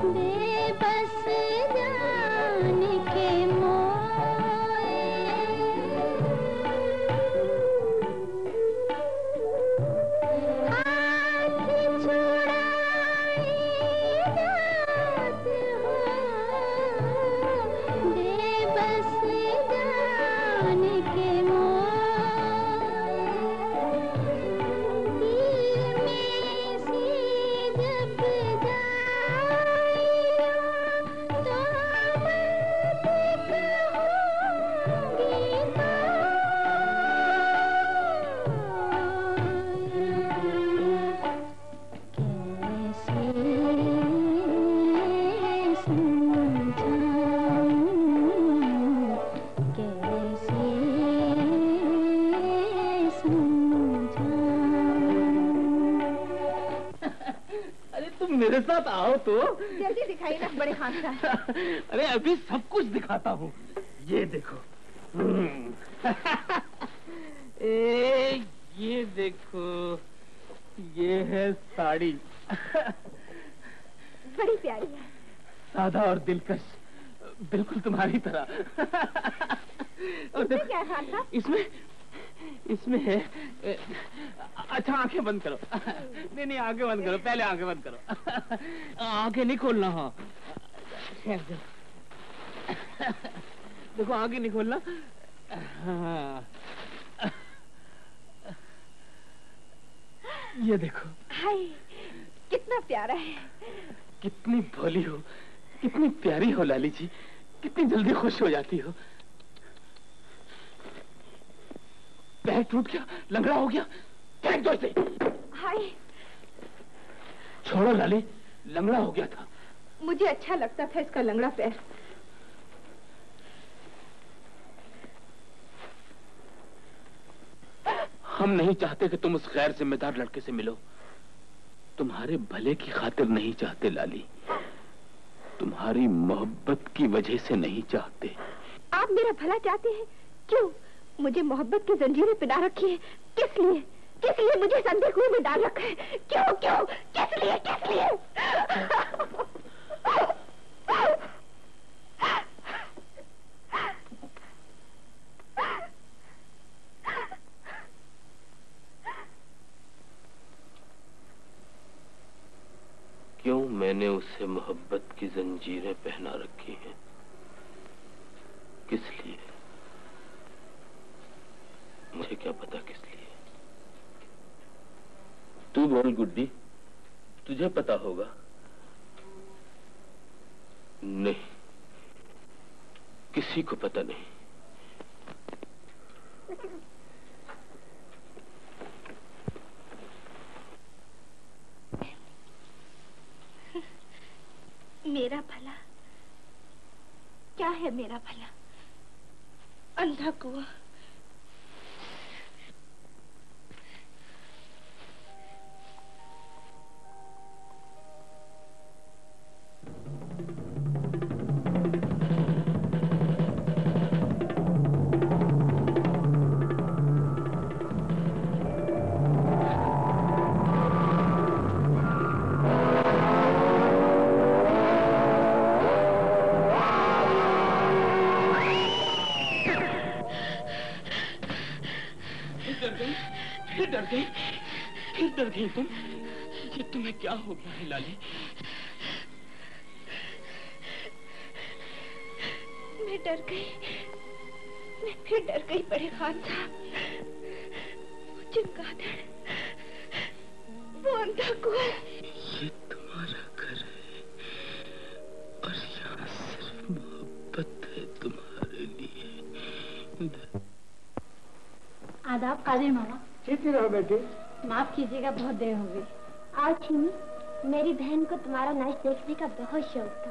बेबस जान के मोए, हाथ छुड़ाए जात हो, बेबस जान के मोए, दिल में से जब जाए तो मत कहूँगी कैसे समझाऊं। अरे तुम मेरे साथ आओ तो। जल्दी दिखाइए ना बड़े खान साहब। अरे अभी सब कुछ दिखाता हूँ, ये देखो। ये देखो, ये है साड़ी। बड़ी प्यारी है। सादा और दिलकश, बिल्कुल तुम्हारी तरह। और इसमें क्या है खान साहब? इसमें है। अच्छा आंखें बंद करो। नहीं आंखें बंद करो, पहले आंखें बंद करो। आंखें नहीं खोलना। हाँ देखो, आंखें नहीं खोलना। हाँ। ये देखो। हाय, कितना प्यारा है। कितनी भोली हो, कितनी प्यारी हो लाली जी, कितनी जल्दी खुश हो जाती हो। पैर टूट गया, लंगड़ा हो गया, फेंक दो इसे। हाय, छोड़ो लाली, लंगड़ा हो गया था। मुझे अच्छा लगता था इसका लंगड़ा पैर। हम नहीं चाहते कि तुम उस गैर जिम्मेदार लड़के से मिलो। तुम्हारे भले की खातिर नहीं चाहते लाली, तुम्हारी मोहब्बत की वजह से नहीं चाहते। आप मेरा भला चाहते हैं? क्यों मुझे मोहब्बत की जंजीरें पिना रखी है? किस लिए? किस लिए मुझे संधे कुएं में डाल रखा है? क्यों क्यों? किस लिए? किस लिए? क्यों मैंने उसे मोहब्बत की जंजीरें पहना रखी हैं? किस लिए? मुझे क्या पता किस लिए। तू बोल गुड्डी, तुझे पता होगा। नहीं, किसी को पता नहीं। मेरा भला क्या है? मेरा भला अंधा कुआं। फिर डर गई तुम? ये तुम्हें क्या हो गया है लाली? मैं डर गई, मैं फिर डर गई बड़े खान साहब। वो चमगादड़, वो अंधा कुआं। ये तुम्हारा घर है और यहाँ सिर्फ मोहब्बत है तुम्हारे लिए। आदाब कादिर मामा। सीधी रहो बेटे। माफ कीजिएगा, बहुत देर हो गई। आओ छिमी, मेरी बहन को तुम्हारा नाच देखने का बहुत शौक था।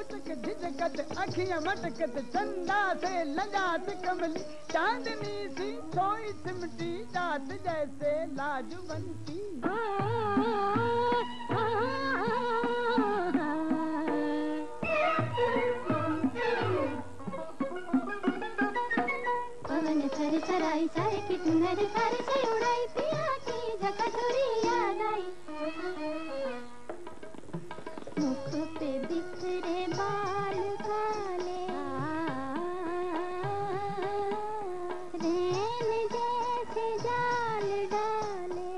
पुचक झिझकत अखियां मटकत चंदा से लजात कमली चांदनी सी सोई सिमटी जात जैसे लाजवंती पवन सर सराई सारे की तुनर सारे से उड़ाई पिया की झकझोरी याद आई मुख पे बिखरे बाल काले रैन जैसे जाल डाले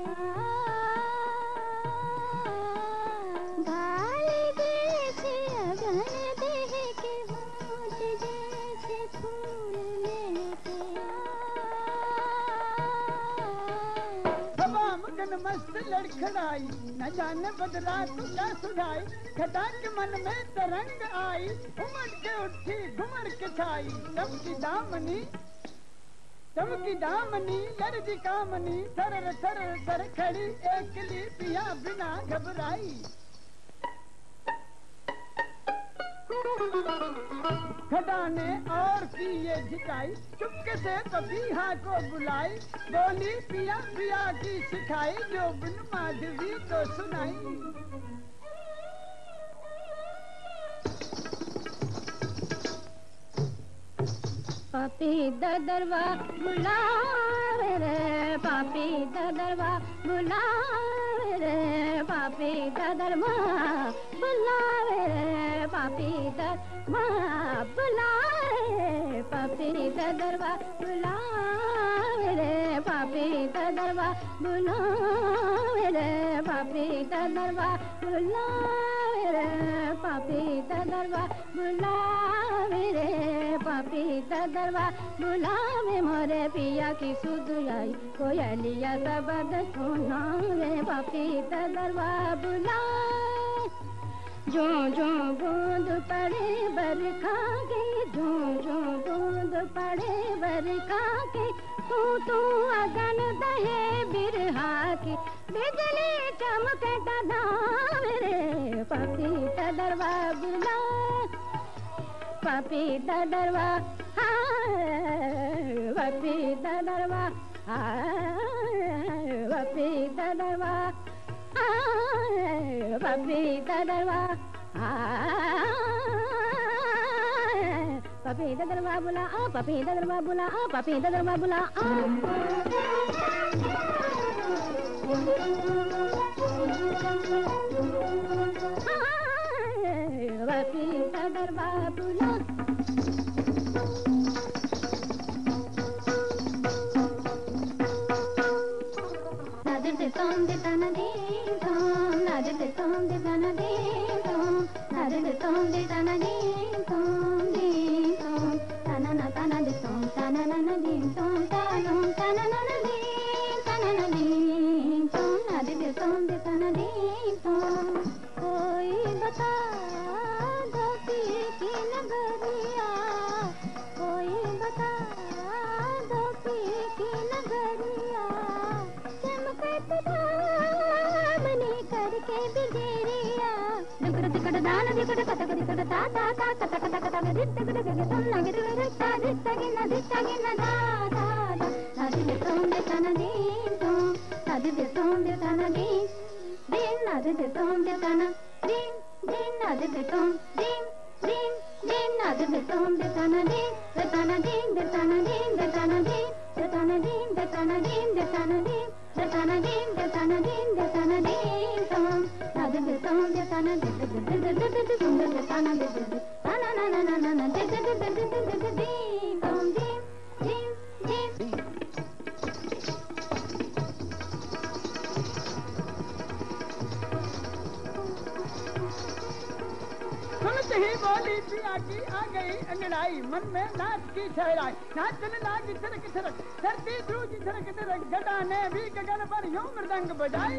गाल जैसे अगन देह के होंठ जैसे फूल लेके हवा मगन मस्त लड़खड़ाई न जाने बदला तू क्या सुझाई खटा के मन में तरंग आई उमड़ के उठी घुमड़ के छाई चमकी दामनी लड़जी कामनी सर खड़ी एकली पिया बिना घबराई खड़ा ने और की ये झिकाई चुपके से पपीहा को बुलाई बोली पिया पिया की सिखाई जो बिन माधवी तो सुनाई पापी दरवा बुलावे रे पापी दरवा बुलावे रे पापी दरवा बुलावे रे पापी दरवा बुलावे पापी दरवा बुलावे रे पापी दरवा बुलावे रे पापी दरवा बुलावे रे पापी दरवा बुलावे रे पापी दरवा बुलावे मोरे पिया की सुधुराई कोयलिया सबद सुनावे पापी दरवा बुलाए जो बूंद पड़े बरखा के जो बूंद पड़े बरखा के तू अगन दहे बिरहा की बिजली चमके डदावे रे पापी दरवा बुलाए पापी दरवा पापी दरवा पापी दरवा पापी दरवा पापी दरवा बुला पापी दरवा बुला पापी दरवा बुला पापी दरवा बुला Tom de tana de tom, na de tom de tana de tom, na de tom de tana de tom, tana na tana de tom, tana na na de tom, tana na na de, tana na de tom, na de tom de tana de tom. कोई बता दो पीर की नगरिया, कोई बता दो पीर की नगरिया, money करके बिगेरिया दुकड़ दुकड़ दान दुकड़ कटक दुकड़ ता ता ता कटक कटक कटक दिट कटक कटक तुम ना गिर रखता दिट गिन दा दा नादी दे तुम दे तना दी तुम नादी दे तुम दे तना दी दिन नादी दे तुम दे तना दिन दिन नादी दे तुम दिन दिन दिन नादी दे तुम दे तना दिन दे तना दिन दे तना दिन दे तना दिन दे तना दिन दे तना दिन दे तना दिन Datana din, datana din, datana din, tom. Nada datam, datana din, datana din, na na na na na na na, din, tom din, din, din. सुनते ही बोली पिया की आ गई अंगड़ाई मन में नाच की ठहराई नाचने लागी थिरक थिरक धरती सूझी थिरक थिरक घटा ने भी गगन पर यूं मृदंग बजाई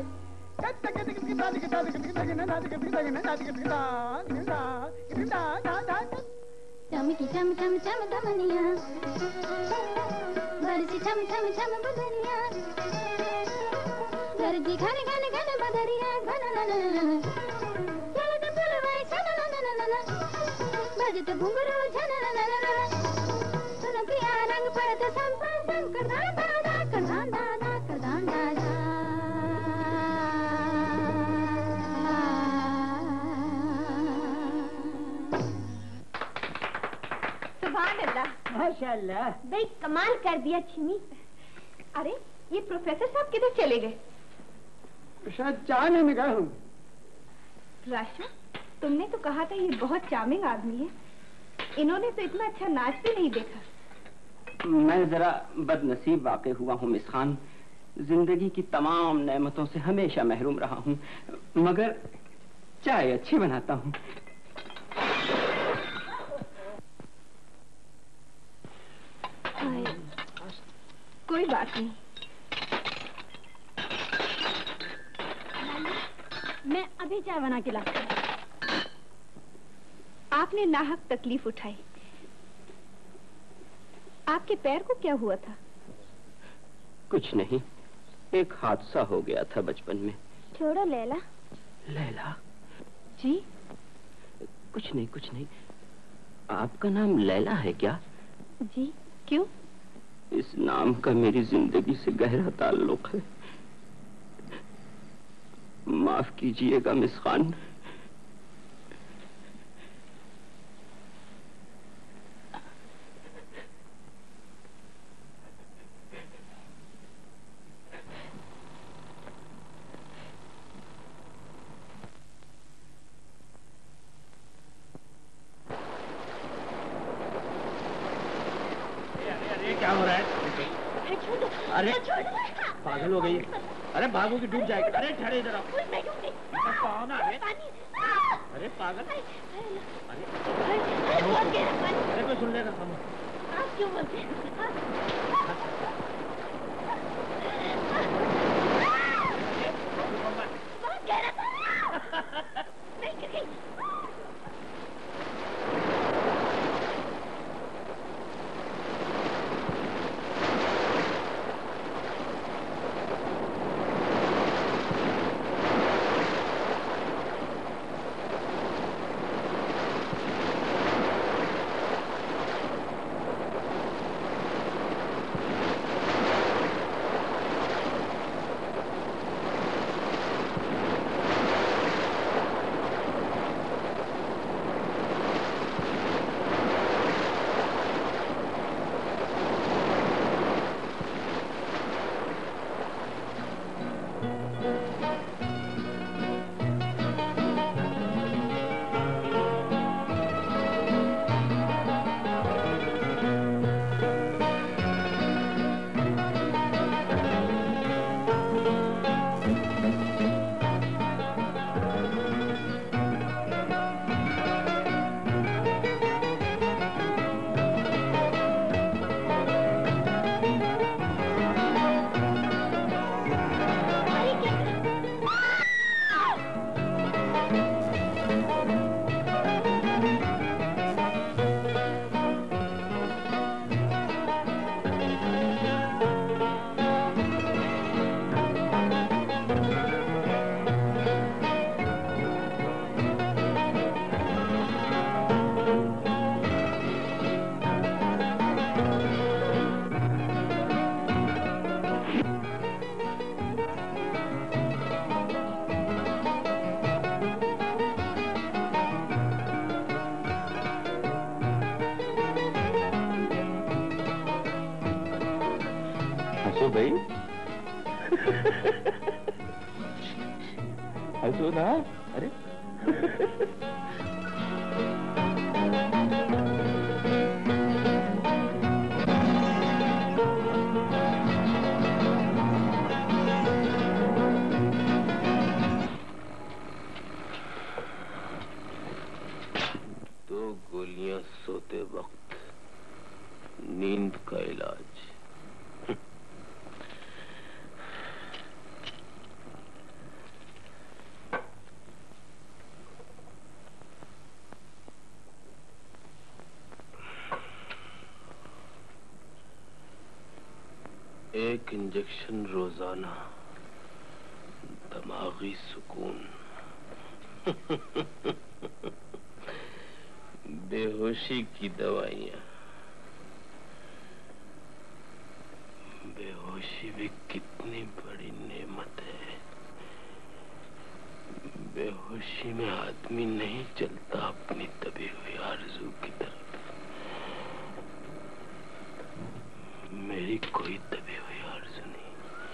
चमकी चम चम चम दमनिया बरसी चम चम चम बदनिया गरजी घन घन घन बदरिया घन न न न चल दे पुलवाई सन न न न न बजत घुंघरू झनननननन सुन पिया रंग पड़त संपसम करदान दादा करदान दादा करदान दादा सुभान अल्लाह माशाअल्लाह। भाई कमाल कर दिया छिमी। अरे ये प्रोफेसर साहब किधर चले गए? शायद चाय लेने गए हूँ। राशा, तुमने तो कहा था ये बहुत चार्मिंग आदमी है। इन्होंने तो इतना अच्छा नाच भी नहीं देखा। मैं जरा बदनसीब वाक़ई हुआ हूँ मिस खान। जिंदगी की तमाम नेमतों से हमेशा महरूम रहा हूँ, मगर चाय अच्छी बनाता हूँ। कोई बात नहीं। मैं अभी चाय बना के लाती हूँ। आपने नाहक तकलीफ उठाई। आपके पैर को क्या हुआ था? कुछ नहीं, एक हादसा हो गया था बचपन में। छोड़ो लैला। लैला? जी? कुछ नहीं कुछ नहीं। आपका नाम लैला है क्या? जी, क्यों? इस नाम का मेरी जिंदगी से गहरा ताल्लुक है। माफ कीजिएगा मिस खान। क्या हो रहा है? अरे पागल हो गई। अरे भागोगी डूब जाएगी। अरे ठहरे इधर आओ। आओ ना। अरे पागल। अरे कोई सुन लेगा। आप क्यों बोलते हैं? बहुत गहरा था। नहीं गिर गई। हंसो भाई। हंसो ना। अरे दो गोलियां सोते वक्त, नींद का इलाज। एक इंजेक्शन रोजाना, दिमागी सुकून। बेहोशी की दवाइयां। बेहोशी भी कितनी बड़ी नेमत है। बेहोशी में आदमी नहीं चलता अपनी दबी हुई आरज़ू की तरफ। मेरी कोई दबी हुई आरज़ू नहीं।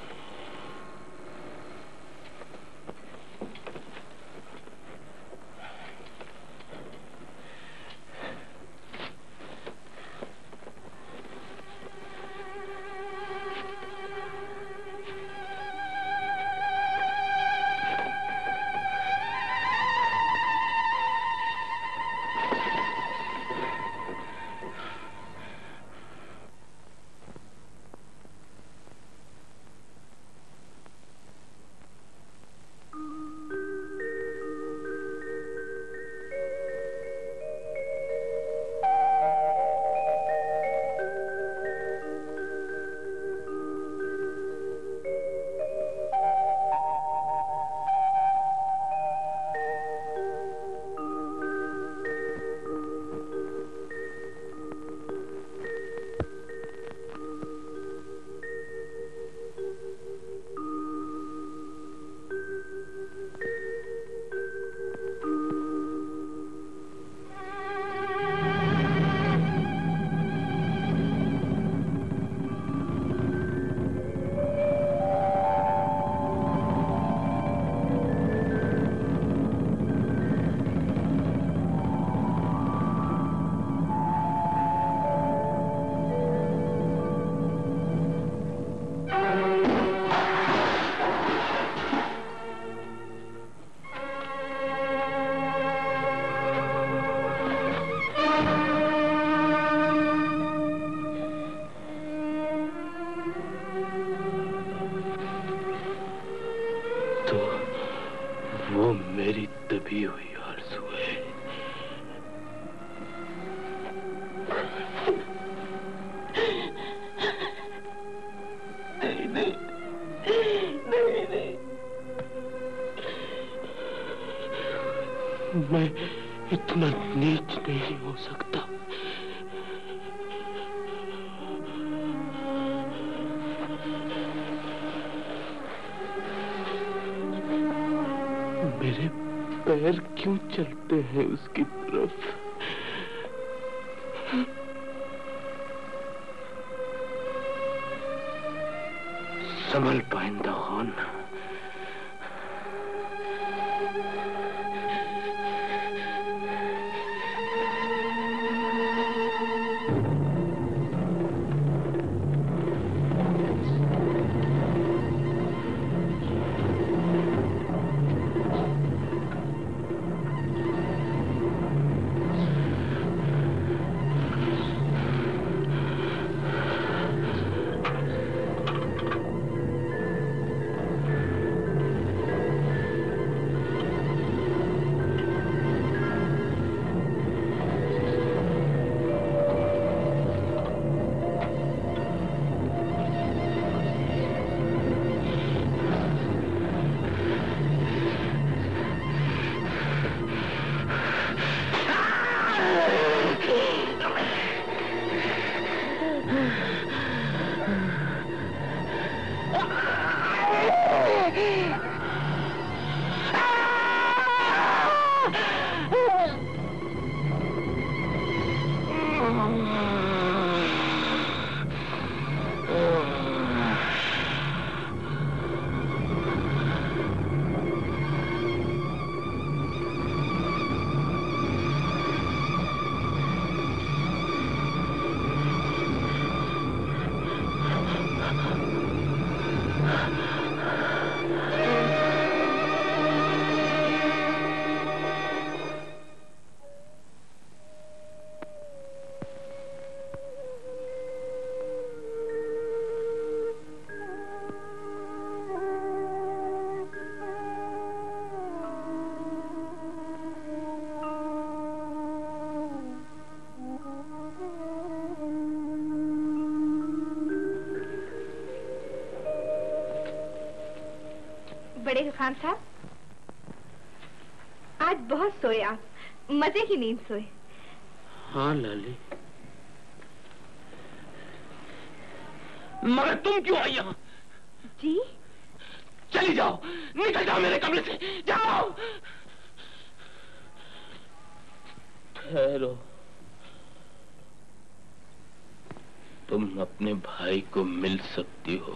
मैं इतना नीच नहीं हो सकता। मेरे पैर क्यों चलते हैं उसकी तरफ? संभल पाइंदा खान। बड़े खान साहब, आज बहुत सोए आप, मजे की नींद सोए। हाँ लाली, मगर तुम क्यों आई यहाँ? जी? चली जाओ, निकल जाओ मेरे कमरे से, जाओ। ठहरो, तुम अपने भाई को मिल सकती हो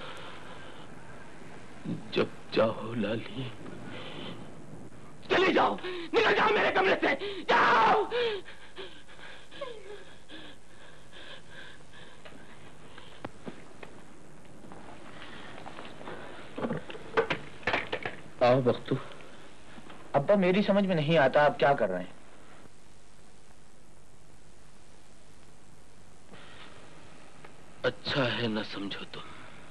जब चाहो लाली। चली जाओ, निकल जाओ मेरे कमरे से, जाओ। आओ बख्तू। अब्बा मेरी समझ में नहीं आता आप क्या कर रहे हैं। अच्छा है न समझो तुम।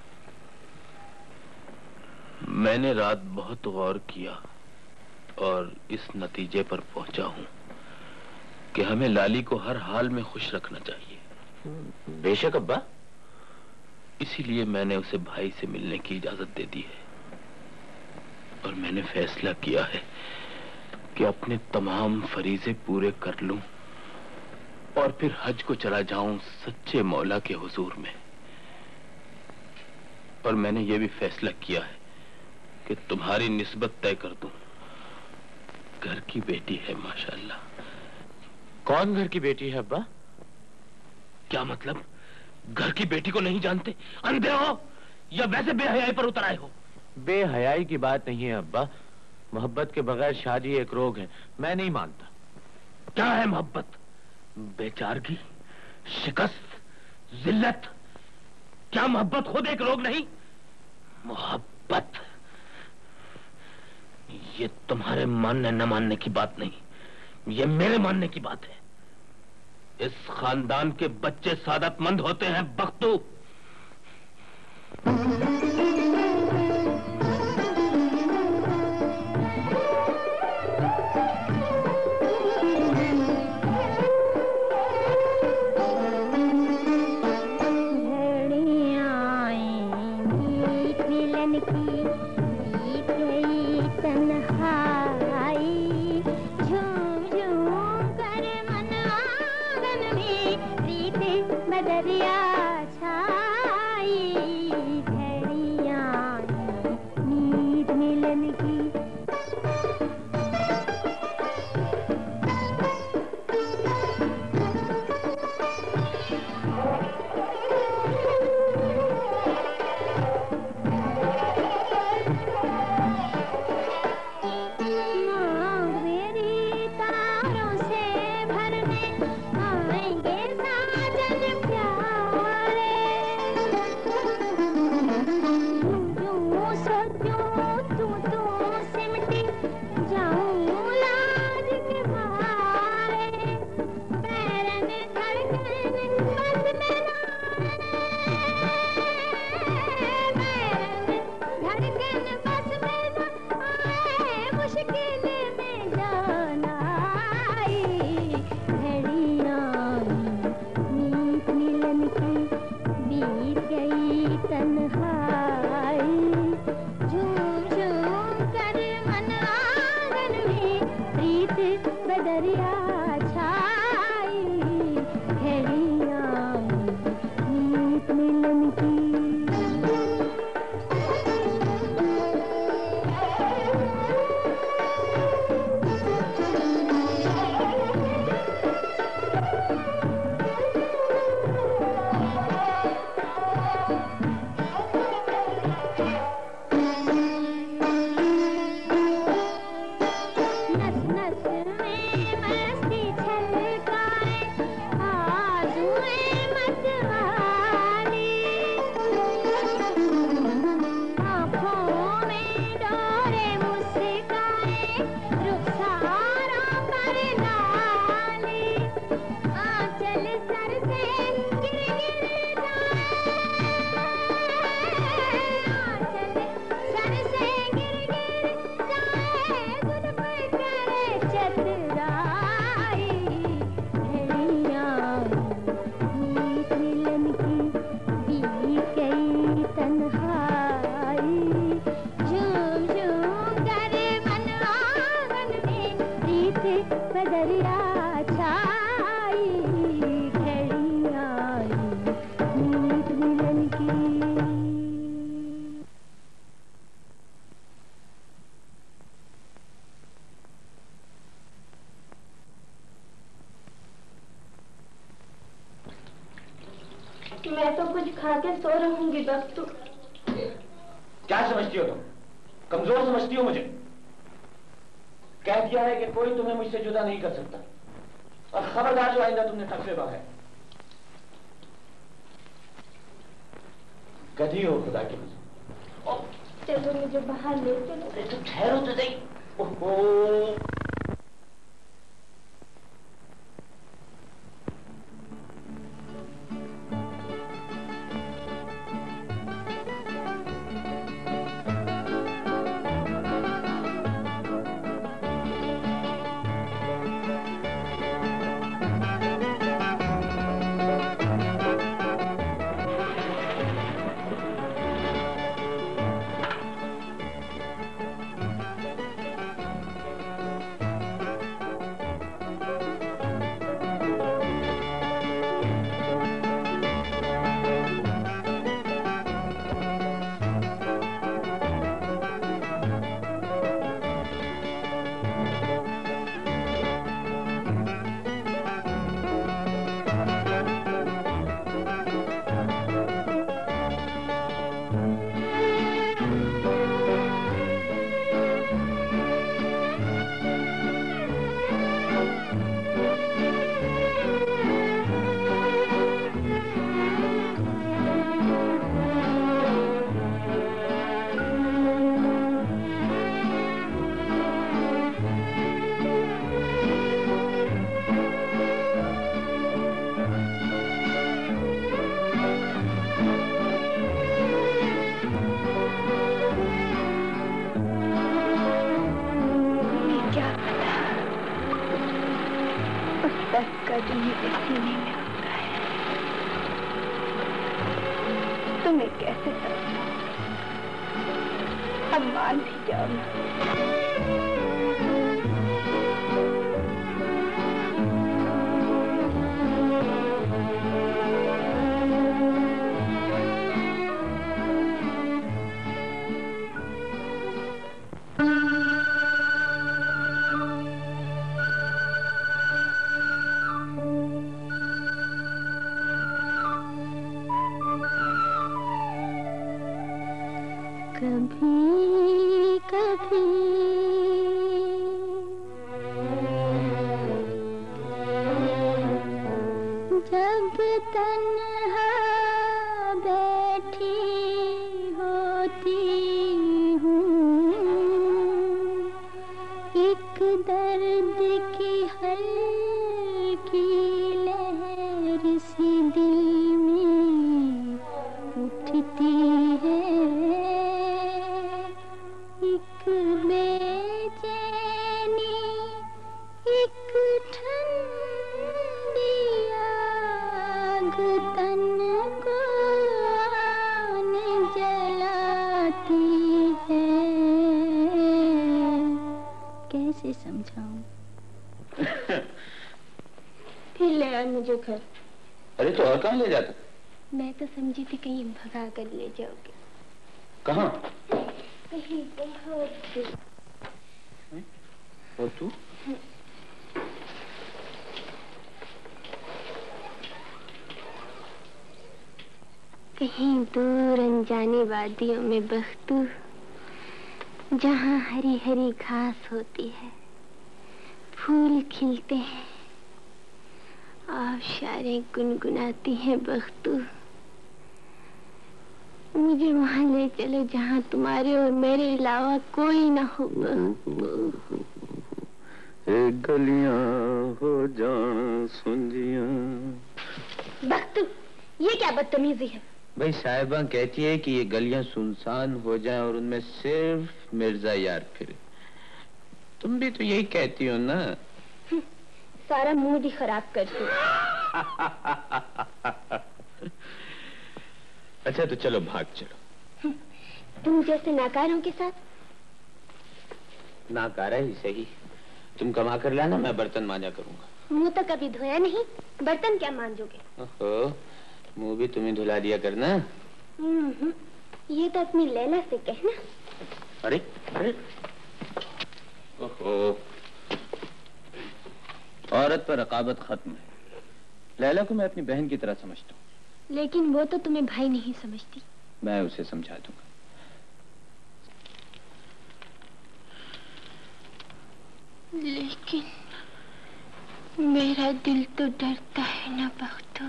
मैंने रात बहुत गौर किया और इस नतीजे पर पहुंचा हूं कि हमें लाली को हर हाल में खुश रखना चाहिए। बेशक अब्बा। इसीलिए मैंने उसे भाई से मिलने की इजाजत दे दी है और मैंने फैसला किया है कि अपने तमाम फरीजे पूरे कर लूं और फिर हज को चला जाऊं सच्चे मौला के हुजूर में। और मैंने ये भी फैसला किया है कि तुम्हारी निस्बत तय कर दूं। घर की बेटी है माशाल्लाह। कौन घर की बेटी है अब्बा? क्या मतलब? घर की बेटी को नहीं जानते? अंधे हो या वैसे बेहयाई पर उतर आए हो? बेहयाई की बात नहीं है अब्बा, मोहब्बत के बगैर शादी एक रोग है, मैं नहीं मानता। क्या है मोहब्बत? बेचारगी, शिकस्त, जिल्लत। क्या मोहब्बत खुद एक रोग नहीं? मोहब्बत ये तुम्हारे मानने न मानने की बात नहीं, ये मेरे मानने की बात है। इस खानदान के बच्चे सादतमंद होते हैं बख्तू। बदरिया छाई मैं तो कुछ खा के सो रहूंगी बख्तू। क्या समझती हो तुम? कमजोर समझती हो मुझे? कह दिया है कि कोई तुम्हें मुझसे जुदा नहीं कर सकता, और खबरदार जो आइंदा तुमने टकरे है। गधी हो खुदा की कसम। चलो मुझे बाहर ले चलो। अरे तुम ठहरो तो सही। ओहो, तुम्हें कैसे समझाऊं? अब मान भी जाओ ना। फिर ले आए मुझे घर। अरे तो और कहाँ ले जाता? मैं तो समझी थी कहीं भगा कर ले जाओगे। कहाँ? कहीं बहुत दूर। और तू? कहीं दूर अनजानी वादियों में बख्तू, जहाँ हरी हरी घास होती है, फूल खिलते हैं, आबशारें गुनगुनाती हैं बख्तू। मुझे वहाँ ले चलो जहाँ तुम्हारे और मेरे अलावा कोई ना हो बख्तू। गलियां हो जान सुंजियां। बख्तू, ये क्या बदतमीजी है? भाई साहिबा कहती है कि ये गलियां सुनसान हो जाएं और उनमें सिर्फ मिर्जा यार फिरे। तुम भी तो यही कहती हो ना? सारा मूड ही खराब कर दो। अच्छा तो चलो भाग चलो। तुम जैसे नाकारों के साथ? नाकारा ही सही, तुम कमा कर लाना, मैं बर्तन मांजा करूंगा। मुंह तो कभी धोया नहीं, बर्तन क्या मांजोगे? ओहो, मुंह भी तुम्हें धुला दिया करना। ये तो अपनी लैला से कहना। अरे अरे, ओहो, औरत पर रकाबत खत्म है। लैला को मैं अपनी बहन की तरह समझता हूँ। लेकिन वो तो तुम्हें भाई नहीं समझती। मैं उसे समझा दूंगा। लेकिन मेरा दिल तो डरता है ना बख्तू।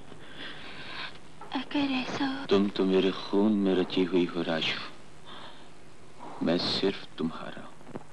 अगर ऐसा हो। तुम तो मेरे खून में रची हुई हो राजू, मैं सिर्फ तुम्हारा।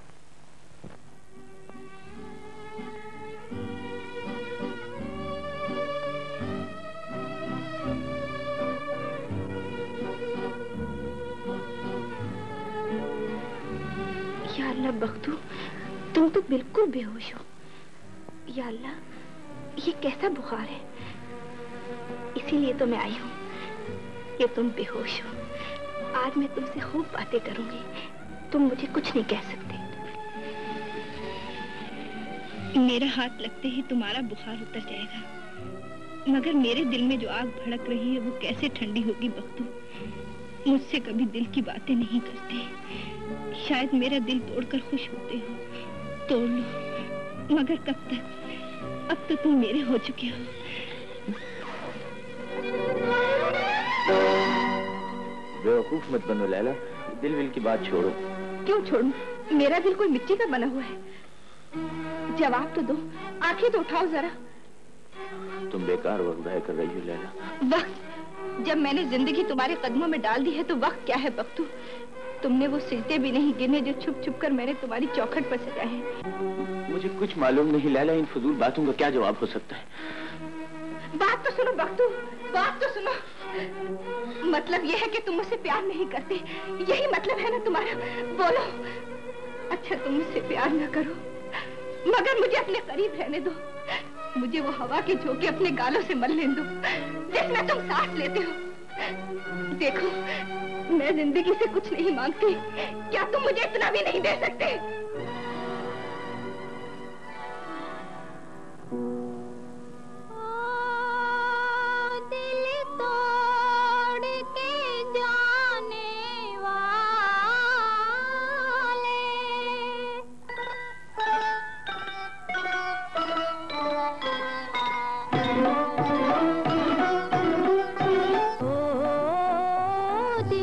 या अल्लाह बख्तू, तुम तो बिल्कुल बेहोश हो। या अल्लाह, ये कैसा बुखार है? इसीलिए तो मैं आई हूँ कि तुम बेहोश हो। आज मैं तुमसे खूब बातें करूंगी, तुम मुझे कुछ नहीं कह सकते। मेरा हाथ लगते ही तुम्हारा बुखार उतर जाएगा, मगर मेरे दिल में जो आग भड़क रही है वो कैसे ठंडी होगी बख्तू? मुझसे कभी दिल की बातें नहीं करते। शायद मेरा दिल तोड़कर खुश होते हो, तोड़ लो, मगर कब तक? अब तो तुम मेरे हो चुके हो। बेवकूफ मत बनो लैला, दिल विल की बात छोड़ो। क्यों छोड़ूं? मेरा दिल कोई मिट्टी का बना हुआ है। जवाब तो दो, आंखें तो उठाओ जरा। तुम बेकार वक्त ज़ाया कर रही हो लैला। वक्त? जब मैंने जिंदगी तुम्हारे कदमों में डाल दी है तो वक्त क्या है बख्तू? तुमने वो सिजदे भी नहीं गिने जो छुप छुप कर मैंने तुम्हारी चौखट पर सजाए हैं। मुझे कुछ मालूम नहीं लैला, इन फजूल बातों का क्या जवाब हो सकता है? बात तो सुनो बख्तू, बात तो सुनो। मतलब यह है कि तुम मुझसे प्यार नहीं करते, यही मतलब है ना तुम्हारा? बोलो। अच्छा, तुम मुझसे प्यार न करो, मगर मुझे अपने करीब रहने दो। मुझे वो हवा के झोंके अपने गालों से मल लेने दो जिसमें तुम सांस लेते हो। देखो, मैं जिंदगी से कुछ नहीं मांगती, क्या तुम मुझे इतना भी नहीं दे सकते?